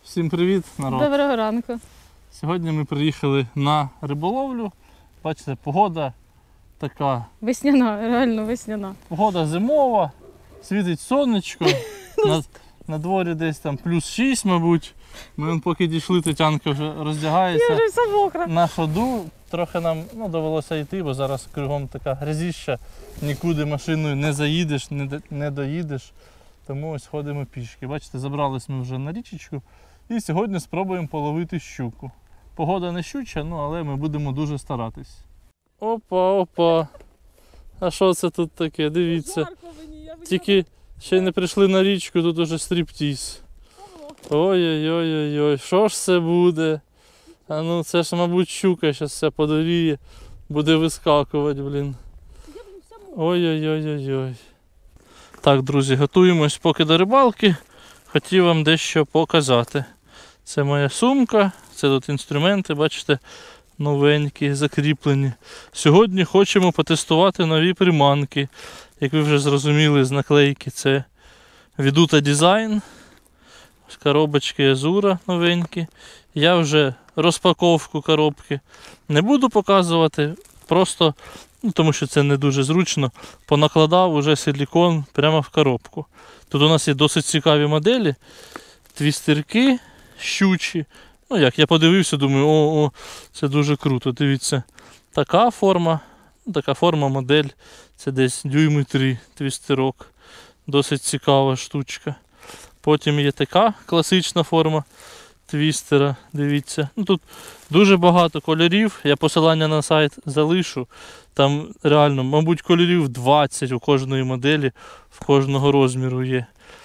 Всім привіт, народ! Доброго ранку. Сьогодні ми приїхали на риболовлю. Бачите, погода така. Весняна, реально весняна. Погода зимова, світить сонечко. На дворі десь там плюс 6, мабуть. Ми поки дійшли, Тетянка вже роздягається. Я вже вся мокра. На ходу трохи нам довелося йти, бо зараз кругом така грязіща. Нікуди машиною не заїдеш, не доїдеш. Тому ось ходимо пішки. Бачите, забрались ми вже на річечку. І сьогодні спробуємо половити щуку. Погода не щуча, але ми будемо дуже старатись. Опа. А що це тут таке? Дивіться. Тільки ще й не прийшли на річку, тут уже стріптіз. Ой-ой-ой, що ж це буде? А ну це ж, мабуть, щука зараз все подоріє, буде вискакувати, блін. Ой-ой-ой-ой. Так, друзі, готуємось поки до рибалки. Хотів вам дещо показати. Це моя сумка, це тут інструменти, бачите, новенькі, закріплені. Сьогодні хочемо потестувати нові приманки. Як ви вже зрозуміли з наклейки, це Veduta Design. Коробочки Азура новенькі. Я вже розпаковку коробки не буду показувати, просто, тому що це не дуже зручно, понакладав уже силікон прямо в коробку. Тут у нас є досить цікаві моделі, твістерки щучі. Я подивився, думаю, це дуже круто, дивіться. Така форма модель, це десь дюйми 3 твістерок, досить цікава штучка. Потім є така класична форма твістера, дивіться. Тут дуже багато кольорів, я посилання на сайт залишу. Там реально, мабуть, кольорів 20 у кожної моделі, в кожного розміру є.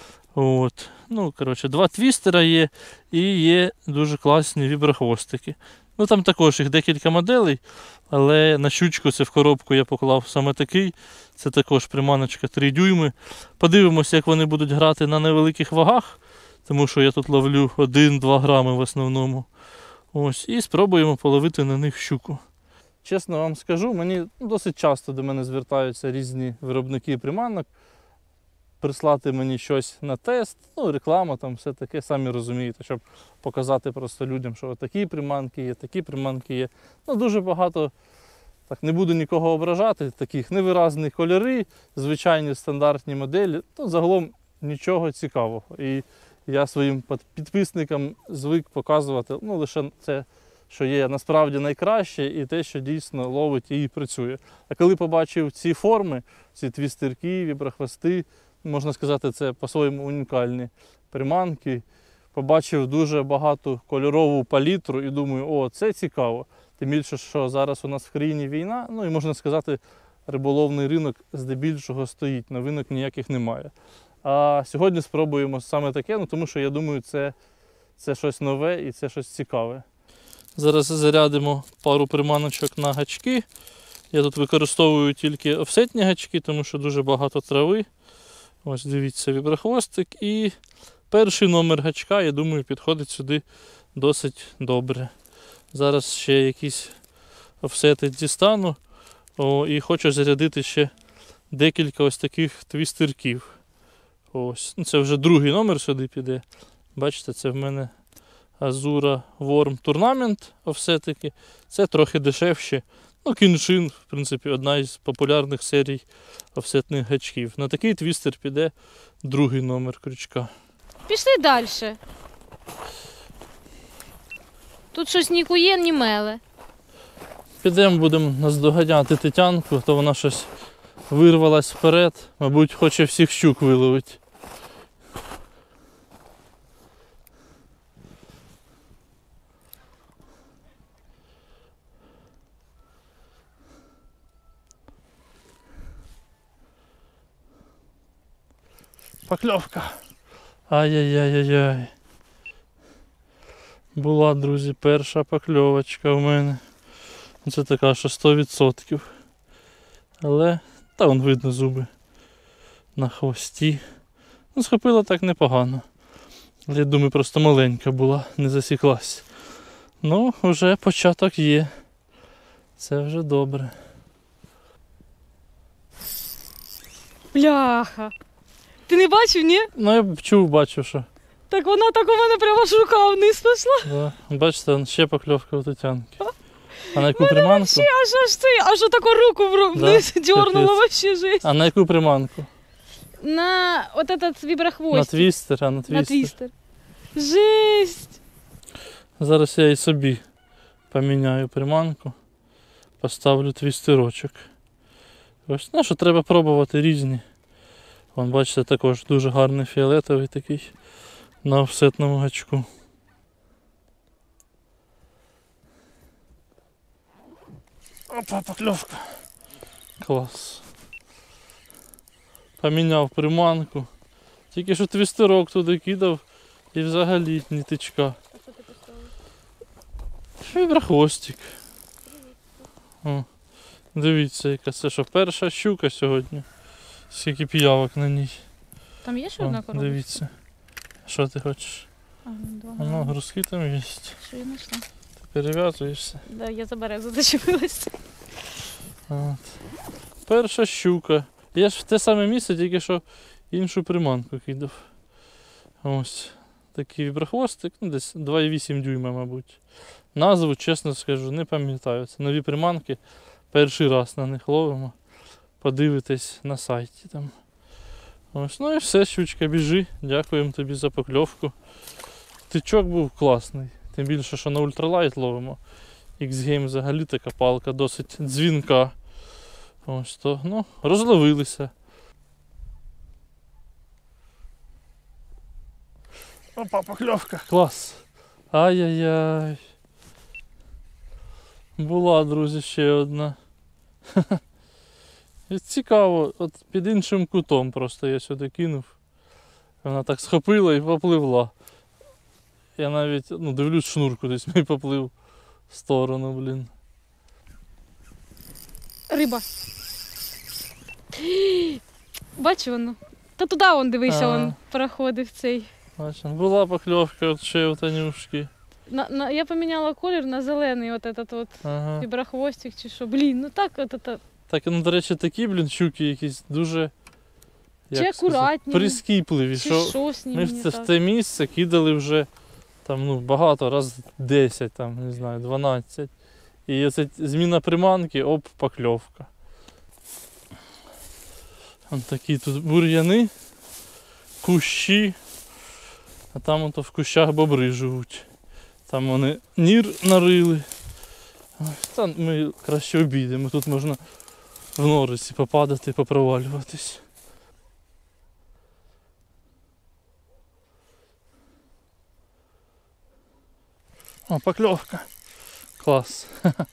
Два твістера є і є дуже класні віброхвостики. Там також їх декілька моделей, але на щучку це в коробку я поклав саме такий. Це також приманочка 3 дюйми. Подивимося, як вони будуть грати на невеликих вагах, тому що я тут ловлю 1-2 грами в основному. І спробуємо половити на них щуку. Чесно вам скажу, мені досить часто до мене звертаються різні виробники приманок. Прислати мені щось на тест, реклама, все таке, самі розумієте, щоб показати просто людям, що такі приманки є. Дуже багато, так не буду нікого ображати, таких невиразні кольори, звичайні стандартні моделі, загалом нічого цікавого. І я своїм підписникам звик показувати лише це, що є насправді найкраще і те, що дійсно ловить і працює. А коли побачив ці форми, ці твістерки, віброхвости, можна сказати, це по-своєму унікальні приманки. Побачив дуже багату кольорову палітру і думаю, це цікаво. Тим більше, що зараз у нас в країні війна, і можна сказати, риболовний ринок здебільшого стоїть, новинок ніяких немає. А сьогодні спробуємо саме таке, тому що я думаю, це щось нове і це щось цікаве. Зараз зарядимо пару приманочок на гачки. Я тут використовую тільки офсетні гачки, тому що дуже багато трави. Ось дивіться, віброхвостик. І перший номер гачка, я думаю, підходить сюди досить добре. Зараз ще якісь офсети дістану. І хочу зарядити ще декілька ось таких твістерків. Це вже другий номер сюди піде. Бачите, це в мене Azura Worm Tournament офсетики. Це трохи дешевші. Кіншин, в принципі, одна із популярних серій офсетних гачків. На такий твістер піде другий номер крючка. Пішли далі. Тут щось ні кує, ні меле. Підемо, будемо наздоганяти Тетянку, то вона щось вирвалась вперед. Мабуть, хоче всіх щук виловити. Покльовка. Ай-яй-яй-яй-яй. Була, друзі, перша покльовочка в мене. Це така, що 100%. Але, вон видно зуби на хвості. Схопила так непогано. Я думаю, просто маленька була, не засіклась. Вже початок є. Це вже добре. Бляха. Ти не бачив, ні? Я бачив, що. Так вона так у мене прямо ж рука вниз пішла. Да. Бачите, он ще покльовка у Тетянки. А на яку приманку? Аж таку руку вниз дернула, капець. вообще жесть. А на яку приманку? На от этот На віброхвостик. твістер, а на На твістер. твістер. Жесть. Зараз я і собі поміняю приманку. Поставлю твістерочок. Ось, ну що треба пробувати різні. Вон, бачите, також дуже гарний фіолетовий такий на офсетному гачку. Опа, покльовка. Клас. Поміняв приманку. Тільки що твістерок туди кидав і взагалі ні тичка. А що ти поставив? Віброхвостик. О, дивіться, яка це що перша щука сьогодні. Скільки піявок на ній. Там є ще О, одна коробка? дивіться. Що ти хочеш? А, два. Ну, грузки там є. Що я знайшла? Ти перев'язуєшся. Да, я за березу зачепилась. От. Перша щука. Я ж в те саме місце, тільки що іншу приманку кидав. Ось. Такий віброхвостик, ну десь 2,8 дюйма, мабуть. Назву, чесно скажу, не пам'ятаю. Це нові приманки. Перший раз на них ловимо. Подивитесь на сайті там. Ось, ну і все, щучка, біжи. Дякуємо тобі за покльовку. Тичок був класний. Тим більше, що на ультралайт ловимо. X-Game взагалі така палка досить дзвінка. Ось то, ну, розловилися. Опа, покльовка. Клас. Ай-яй-яй. Була, друзі, ще одна. І цікаво, от під іншим кутом просто я сюди кинув. Вона так схопила і попливла. Я навіть, ну, дивлюсь, шнур кудись мій поплив в сторону, блін. Риба. Бачу воно. Та туди вон дивися, Ага. вон проходив цей. Бачимо, була покльовка от ще у Танюшки. Я поміняла колір на зелений, от этот от Ага. віброхвостик чи що. Блін, ну так от это. Так, ну, до речі, такі, блін, щуки якісь дуже, Чи як сказати, акуратні, прискіпливі. Чи Що що з ними ми не в так? те місце кидали вже там, ну, багато, раз 10, там, не знаю, 12. І оце зміна приманки, оп, покльовка. Ось такі тут бур'яни, кущі, а там ото в кущах бобри живуть. Там вони нір нарили. Ось, та ми краще обійдемо, тут можна в норисі попадати, попровалюватись. О, покльовка. Клас.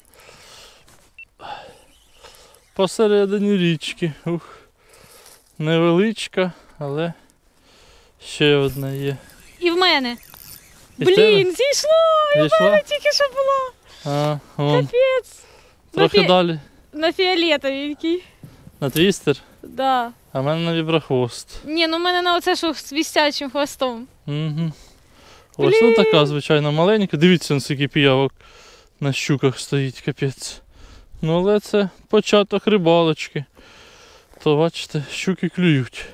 Посередині річки. Ух. Невеличка, але ще одна є. І в мене. І в тебе? Блін, зійшло! Зійшла? Тільки що була. А, вон. Капець. Трохи На фі- далі. На фіолетовенький. На твістер, Да. а в мене на віброхвост. Ні, ну в мене на оце що з вістячим хвостом. Угу. Ось ну така, звичайно, маленька. Дивіться, скільки піявок на щуках стоїть, капець. Ну але це початок рибалочки. То бачите, щуки клюють.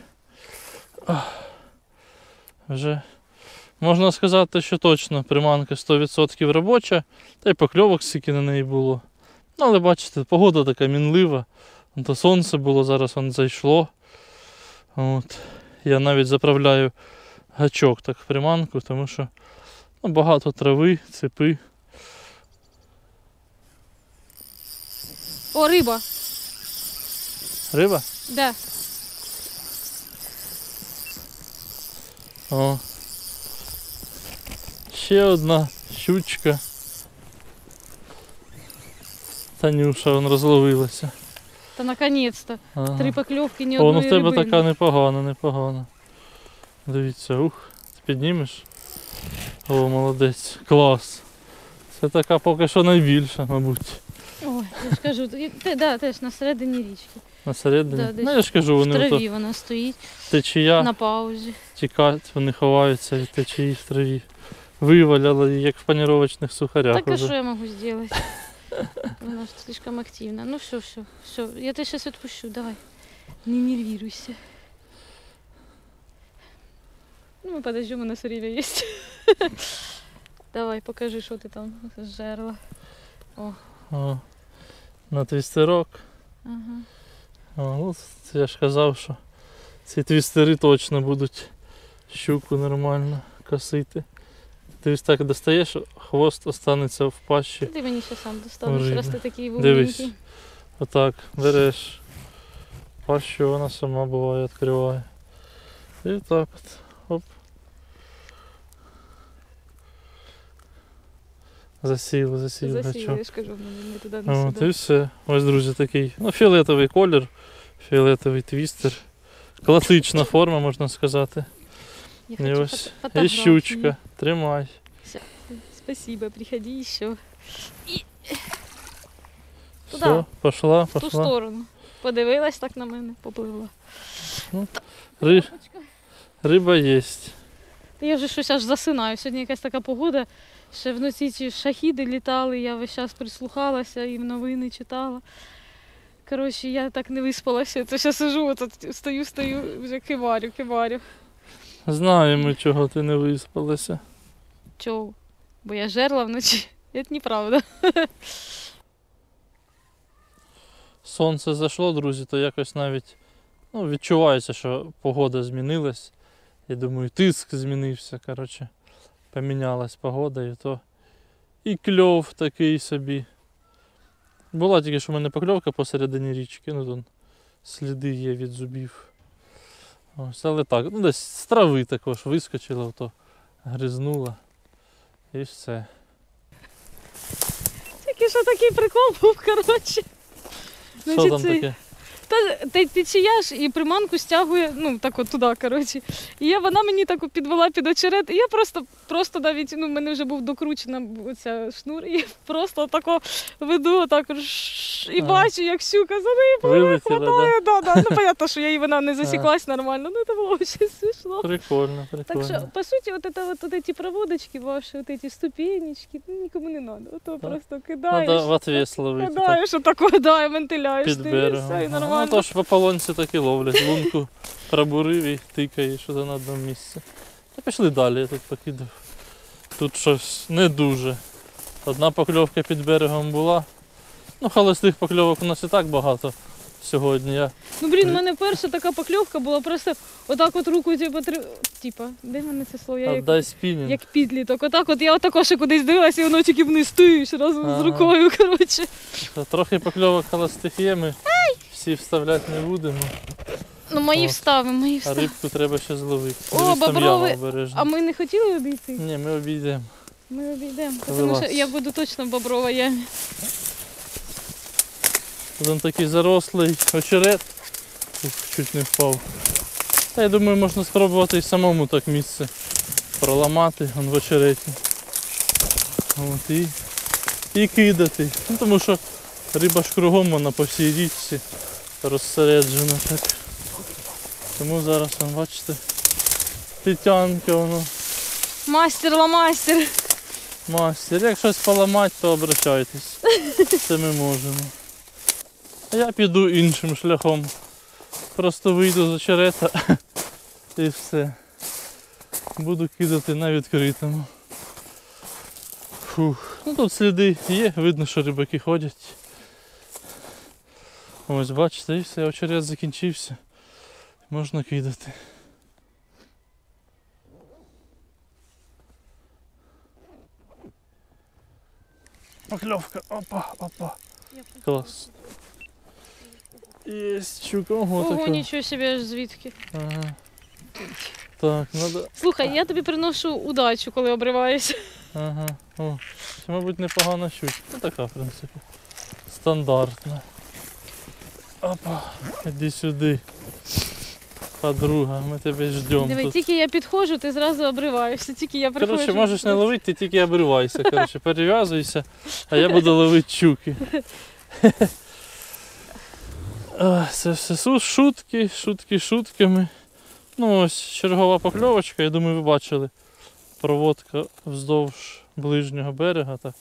Вже можна сказати, що точно приманка 100% робоча, та й покльовок стільки на неї було. Ну, але бачите, погода така мінлива. То сонце було, зараз воно зайшло. От. Я навіть заправляю гачок так в приманку, тому що ну, багато трави, цепи. О, риба. Риба? Да. О. Ще одна щучка. Танюша вон розловилася. Та наконец-то. Ага. 3 покльовки, ні О, ну одної в тебе рибини. така непогана, непогана. Дивіться, ух, ти піднімеш? О, молодець, клас. Це така поки що найбільша, мабуть. Ой, я ж кажу, да, теж на середині річки. На середині. Да, десь Ну я ж кажу, В вони ото траві вона стоїть, течія, на паузі. тікають, вони ховаються від течії в траві. Виваляли її, як в паніровочних сухарях. Так а уже. що я можу зробити? Вона ж слишком активна. Ну все, я тебе зараз відпущу, давай. Не нервируйся. Ну, ми подождемо, на сурів'я є. Давай, покажи, що ти там з жерла. О, на твістерок. Ага. О, ну, це я ж казав, що ці твістери точно будуть щуку нормально косити. Ти ось так достаєш, хвост останеться в пащі. Ти мені ще сам достанеш, Риби. раз ти такий Дивись. вумненький. Отак береш пащу, вона сама буває відкриває. І так от. Оп. Засів Засів, гачок. я ж кажу, не туди, не От, і сюди. все. Ось, друзі, такий фіолетовий колір, фіолетовий твістер. Класична форма, можна сказати. Я І хочу ось і фотографію. щучка. Тримай. Спасибо, приходи ще. Все, Туда. пошла, В ту пошла. сторону. Подивилась так на мене, попливла. Риба є. Я вже щось аж засинаю. Сьогодні якась така погода. Ще вночі ці шахіди літали, я весь час прислухалася і новини читала. Коротше, я так не виспалася. То ще сижу, от стою, вже киварю. Знаємо, чого ти не виспалася. Чого? Бо я жерла вночі. Це неправда. Сонце зайшло, друзі, то якось навіть відчувається, що погода змінилась. Я думаю, тиск змінився. Коротше, помінялась погода і то. І кльов такий собі. Була тільки що в мене покльовка посередині річки, ну тут сліди є від зубів. Ось, але так, десь з трави також вискочила, то гризнула. І все. Тільки що такий прикол був, коротше. Що Значить, там цей- таке? Та течія ж і приманку стягує, так от туди, коротше. І вона мені так підвела під очерет, і я просто навіть, в мене вже був докручена оця шнур, і просто отако веду, отак, і бачу, як щука за нею Вилетіла, да? хватає. Да. Ну, понятно, що вона не засіклась нормально, це було дуже смішно. Прикольно, Так прикольно. що, по суті, вот эти проводочки ваші, вот эти ступенечки, нікому не треба. Ото Так. просто кидаєш. Надо в отвес ловити. Так, Кидаєш, отако, да, і вентиляєш. під ти, і берегом. все, і Ага. нормально. Ну то ж в ополонці так і ловлять. Лунку пробурив і тикаєш що на одному місці. Та пішли далі, я тут покидав. Тут щось не дуже. Одна покльовка під берегом була. Холостих покльовок у нас і так багато сьогодні. Ну, блін, в мене перша така покльовка була, просто отак от руку, де в мене це слово? Я Отдай спінінг. як підліток. Отак от я отако ще кудись дивилася, і воно тільки вниз тиш разом з Ага. рукою, коротше. Трохи покльовок холостих є, ми всі вставляти не будемо. Ну, мої От. встави. А рибку треба ще зловити. О, Дивись, там бобровий. яма обережно. А ми не хотіли обійти? Ні, ми обійдемо. Ми обійдемо, тому Вилазь. що я буду точно в бобровій ямі. Тут такий зарослий очерет. Ух, чуть не впав. Та я думаю, можна спробувати і самому так місце проламати в очереті. От, і кидати. Тому що риба ж кругом вона по всій річці розсереджена. Так. Тому зараз, бачите, тетянка воно. Мастер-ламастер. Мастер, як щось поламати, то обращайтесь. Це ми можемо. А я піду іншим шляхом. Просто вийду з очерета і все. Буду кидати на відкритому. Фух. Ну тут сліди є, видно, що рибаки ходять. Ось бачите, і все, очерет закінчився. Можна кидати. Покльовка, опа. Клас. Єсть, щука, ого, Ого, така. нічого собі, аж звідки. Ага. Так, надо. Слухай, я тобі приношу удачу, коли обриваєшся. Ага. О, це, мабуть, непогана щучка. Ну така, в принципі. Стандартна. Опа, іди сюди. Подруга, ми тебе ждемо. Диви, Тут. тільки я підходжу, ти зразу обриваєшся. Тільки я приходжу. Коротше, можеш не ловити, ти тільки обривайся. Коротше, перев'язуйся, а я буду ловити щуки. Це все шутки шутками. Ну ось чергова покльовочка, я думаю, ви бачили. Проводка вздовж ближнього берега. Так.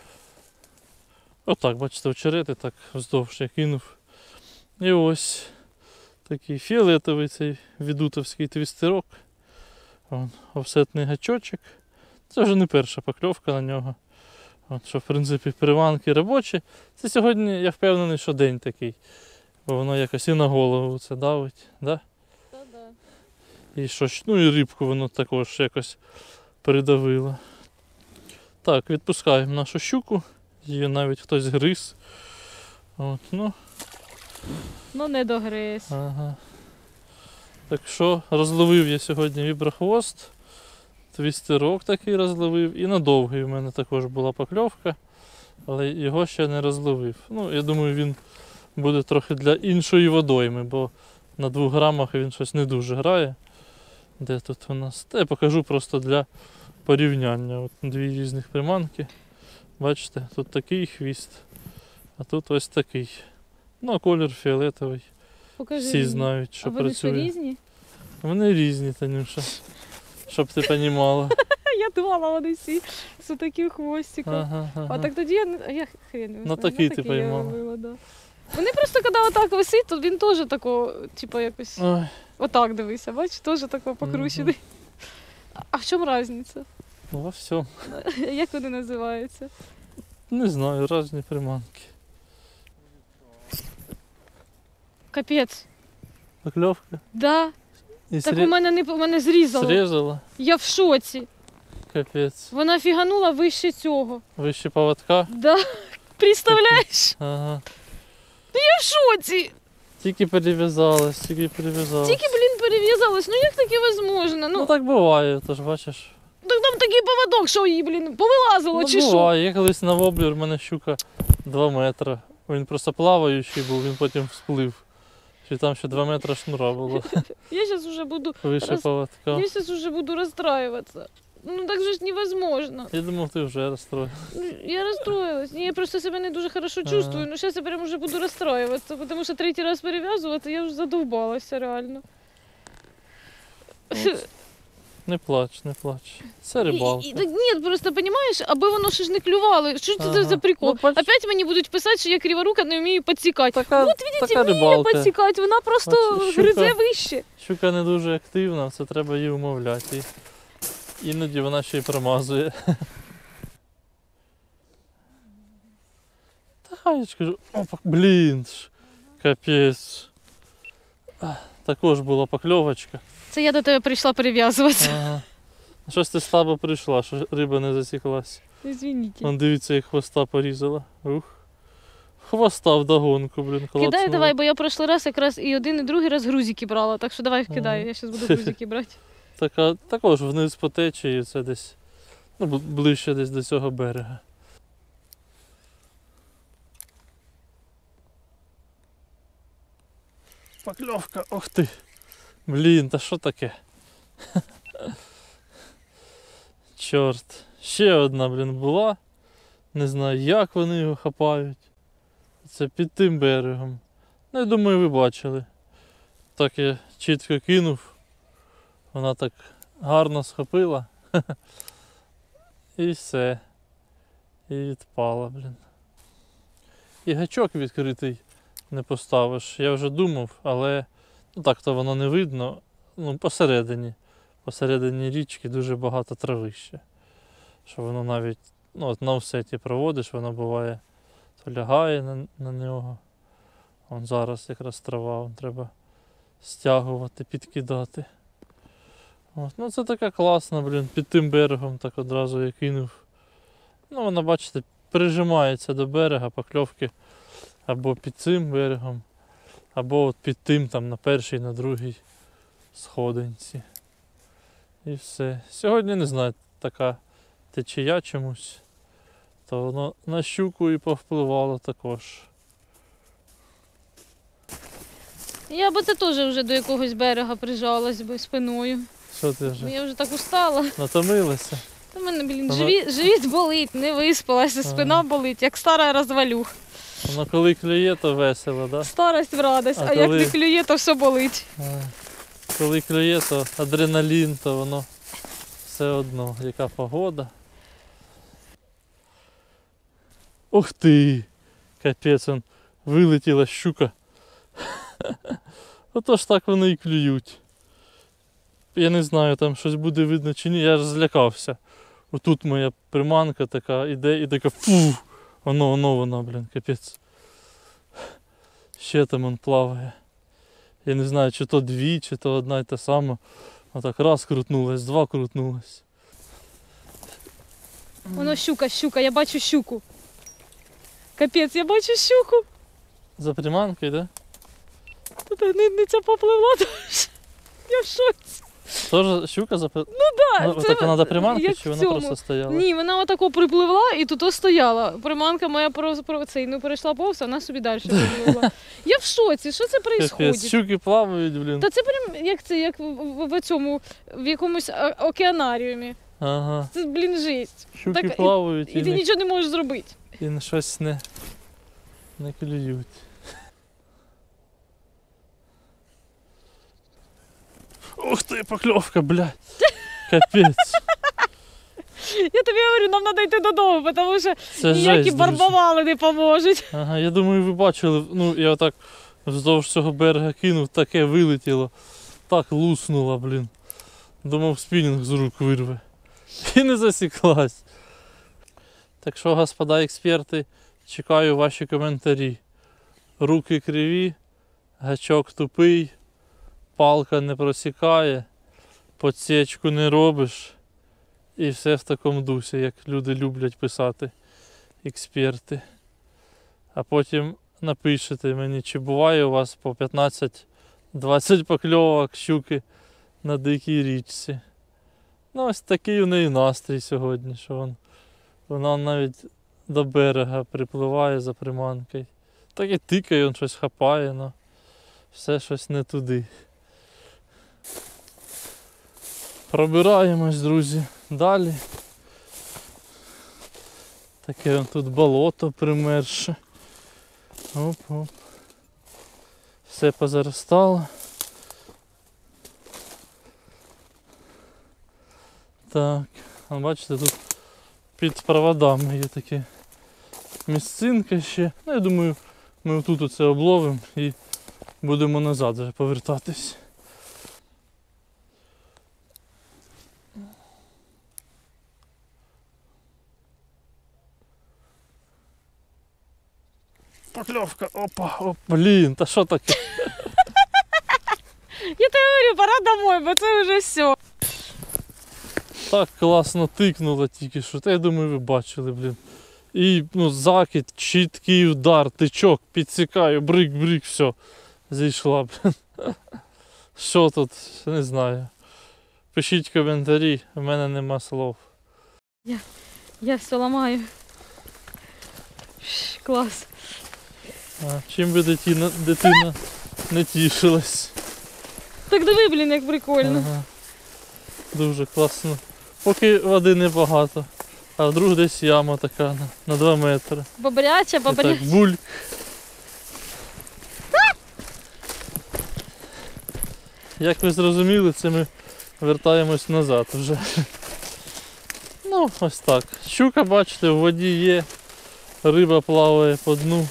Отак, бачите, очерети так вздовж я кинув. І ось такий фіолетовий цей відутовський твістерок. Вон, офсетний гачочок. Це вже не перша покльовка на нього. От, що, в принципі, приманки робочі. Це сьогодні, я впевнений, що день такий. Бо воно якось і на голову це давить. Да? Та-да. І що, ну і рибку воно також якось придавило. Так, відпускаємо нашу щуку. Її навіть хтось гриз. От, ну, Ну не догриз. ага. Так що розловив я сьогодні віброхвост. Твістерок такий розловив. І на довгий в мене також була покльовка. Але його ще не розловив. Ну, я думаю, він буде трохи для іншої водойми, бо на 2 грамах він щось не дуже грає. Де тут у нас? Та я покажу просто для порівняння. От 2 різних приманки. Бачите, тут такий хвіст, а тут ось такий. Ну, а колір фіолетовий. Покажи Всі мені. знають, що А вони що працює. різні? Вони різні, Танюша. Щоб ти розуміла. Я думала, вони всі з таким хвостиком. Ага, А ага. так тоді я хрен його Ну, знаю. такий ти я поймала. ловила, да. Вони просто, коли отак висить, то він теж такого, типу, якось Ой, отак дивися, бачиш, теж такого покручений. А в чому різниця? ну во всьому. Як вони називаються? Не знаю, різні приманки. Капець. Покльовка. Да. І Так у мене зрізало. срізала. Я в шоці. Капець. Вона фіганула вище цього. Вище поводка. Да. Представляєш? Ага. Я в шоці. Тільки перев'язалась, тільки перев'язалась. Тільки, перев'язалась. Ну як таке возможно? Ну Ну, так буває, то ж бачиш. так там такий поводок, що її, повилазило Ну, чи що? буває. Я колись на воблер, в мене щука 2 метри. Він просто плаваючий був, він потім всплив. І там ще 2 метри шнура було. Я зараз уже буду, Вище поводка. я зараз уже буду розстраюватися. Ну так же ж невозможно. Я думав, ти вже розстроїв. Ну, я розстроїлась. Ні, я просто себе не дуже хорошо Ага. чувствую. Ну зараз я прям уже буду розстраюватися, тому що 3-й раз перев'язувати, я вже задовбалася реально. Не плач, не плач. Це рибалка. Так ні, просто розумієш, аби воно ж не клювало. Що це Ага. за прикол? Ну, бач- Опять мені будуть писати, що я криворука не вмію підсікати. Така, От видите, така вмію рибалка. підсікати, вона просто Бачиш, щука- гризе вище. Щука не дуже активна, це треба її умовляти. І іноді вона ще й промазує. Та я ж кажу, опа, блін, ж, капець. Також була покльовочка. Це я до тебе прийшла перев'язуватися. Ага. Щось ти слабо прийшла, що риба не засіклась. Извините. Вон дивіться, як хвоста порізала. Ух. Хвоста вдогонку, блін, Кидай клацнула. давай, бо я прошлий раз якраз і один, і другий раз грузики брала. Так що давай кидай, Ага. я зараз буду грузики брати. Така, також вниз по течії, це десь, ну, ближче десь до цього берега. Покльовка, ох ти. Блін, та що таке? Чорт. Ще одна, блін, була. Не знаю, як вони його хапають. Це під тим берегом. Ну, я думаю, ви бачили. Так я чітко кинув. Вона так гарно схопила. І все. І відпала, блін. І гачок відкритий не поставиш. Я вже думав, але ну, так то воно не видно. Ну, посередині. Посередині річки дуже багато травища. Що воно навіть ну, от на офсеті проводиш, воно буває, то лягає на нього. Вон зараз якраз трава, вон треба стягувати, підкидати. От. Ну це така класна, блін, під тим берегом так одразу я кинув. Ну вона, бачите, прижимається до берега, покльовки або під цим берегом, або от під тим там на першій, на другій сходинці. І все. Сьогодні не знаю, така течія чомусь, то воно на щуку і повпливало також. Я би це теж вже до якогось берега прижалась би спиною. Що ти Бо вже? я вже так устала. Натомилася? Та в мене, блін, Ага. живіт болить, не виспалася, спина болить, як стара розвалюх. Воно коли клює, то весело, да? Старость в радость, А а як коли- не клює, то все болить. Коли клює, то адреналін, то воно все одно, яка погода. Ух ти! Капець, он вилетіла щука. Отож так вони і клюють. я не знаю, там щось буде видно чи ні, я ж злякався. Отут моя приманка така іде і така фу! Вона, блін, капець. Ще там он плаває. Я не знаю, чи то дві, чи то одна й та сама. Отак раз крутнулась, два крутнулась. Воно щука, я бачу щуку. Капець, я бачу щуку. За приманкою, да? Та не ця попливла теж. Я в шоці. Тоже щука за Так, так вона до приманки, як чи в вона цьому. просто стояла? Ні, вона отако припливла і тут стояла. Приманка моя перейшла повз, а вона собі далі припливла. Я в шоці, що це Капець, відбувається? щуки плавають, блін. Та це прям як в цьому, в якомусь океанаріумі. Ага. Це, блін, жесть. Щуки Так, плавають І ти нічого не можеш зробити. і на щось не клюють. Ух ти, покльовка, блядь. Капець. Я тобі говорю, нам треба йти додому, тому що Це ніякі жесть, друзі. барбовали не поможуть. Ага, я думаю, ви бачили, ну я так вздовж цього берега кинув, таке вилетіло. Так луснуло, блін. Думав, спінінг з рук вирве. І не засіклась. Так що, господа експерти, чекаю ваші коментарі. Руки криві, гачок тупий, палка не просікає, подсічку не робиш. І все в такому дусі, як люди люблять писати, експерти. А потім напишете мені, чи буває у вас по 15-20 покльовок щуки на дикій річці. Ну ось такий у неї настрій сьогодні, що вона навіть до берега припливає за приманкою. Так і тикає, він щось хапає, але все щось не туди. Пробираємось, друзі, далі. Таке тут болото примерше. Оп-оп. Все позаростало. Так, а бачите, тут під проводами є такі місцинки ще. Ну, я думаю, ми тут оце обловимо і будемо назад вже повертатись. Покльовка, опа, блін, та що таке? Я тобі говорю, пора домой, бо це вже все. Так класно тикнуло тільки що. Та я думаю, ви бачили, блін. І закид, чіткий удар, тичок, підсікаю, брик, все. Зійшла, блін. Що тут? Не знаю. Пишіть коментарі, в мене нема слов. Я все ламаю. Клас. А, чим би дитина не тішилась. Так диви, блін, як прикольно. Ага. Дуже класно. Поки води небагато, а вдруг десь яма така на 2 метри. Бобряча. І так бульк. Як ви зрозуміли, це ми вертаємось назад вже. Ну, ось так. Щука, бачите, в воді є, риба плаває по дну.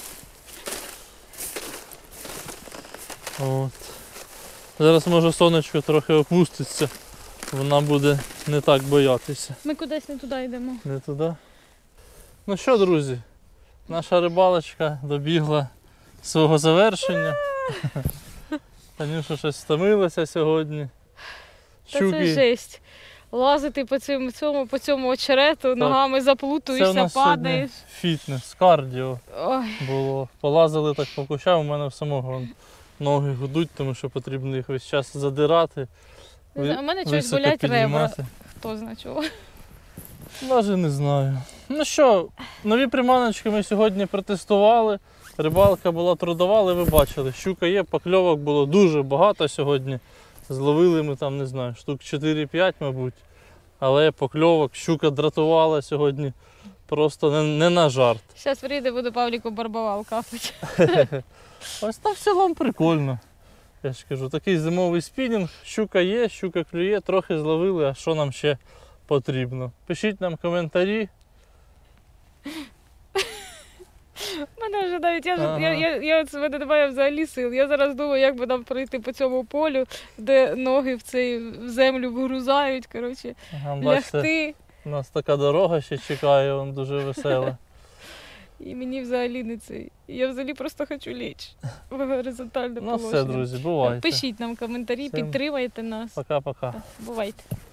От. Зараз може сонечко трохи опуститься, вона буде не так боятися. Ми кудись не туди йдемо. Не туди. Ну що, друзі, наша рибалочка добігла свого завершення. Танюша щось стомилася сьогодні. Та це жесть. Лазити по цьому очерету, ногами Це у заплутуєшся, нас падаєш. сьогодні фітнес, кардіо Ой. було. Полазили так по кущам, у мене в самого ноги гудуть, тому що потрібно їх весь час задирати. Не знаю, у мене щось високо болять ребра. піднімати. Хто знає чого. Навіть не знаю. Ну що, нові приманочки ми сьогодні протестували. Рибалка була трудова, але ви бачили, щука є, покльовок було дуже багато сьогодні. Зловили ми там, не знаю, штук 4-5, мабуть. Але покльовок, щука дратувала сьогодні. Просто не на жарт. Зараз прийде, буду Павліку барбовал капати. Ось так в цілому прикольно. Я ж кажу, такий зимовий спінінг, щука є, щука клює, трохи зловили, а що нам ще потрібно. Пишіть нам коментарі. У Мене вже навіть, Ага. я от мене немає взагалі сил. Я зараз думаю, як би нам пройти по цьому полю, де ноги в землю вгрузають, коротше, Ага, бачите, лягти. у нас така дорога ще чекає, вон дуже весела. І мені взагалі не цей. Я взагалі просто хочу лечь в горизонтальне Ну положення. все, друзі, бувайте. Пишіть нам коментарі, Всім підтримайте нас. Пока-пока. Бувайте.